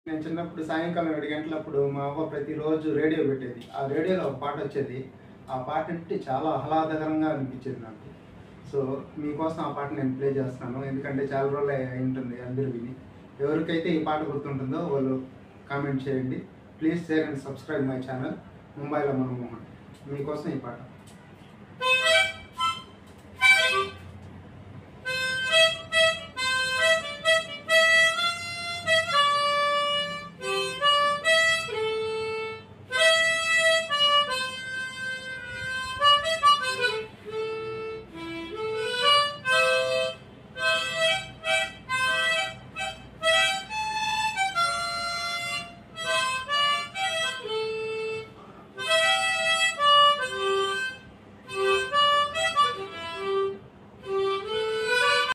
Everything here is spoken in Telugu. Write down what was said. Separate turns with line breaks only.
నేను చిన్నప్పుడు సాయంకాలం 7 గంటలప్పుడు మా అవ్వ ప్రతిరోజు రేడియో పెట్టేది. ఆ రేడియోలో ఒక పాట వచ్చేది. ఆ పాట అంటే చాలా ఆహ్లాదకరంగా అనిపించేది నాకు. సో మీకోసం ఆ పాట నేను ప్లే చేస్తున్నాను. ఎందుకంటే చాలా రోజులు అయింటుంది అందరూ విని. ఎవరికైతే ఈ పాట గుర్తుంటుందో వాళ్ళు కామెంట్ చేయండి. Please share and subscribe my channel ముంబైలో మన మోహన్. మీకోసం ఈ పాట.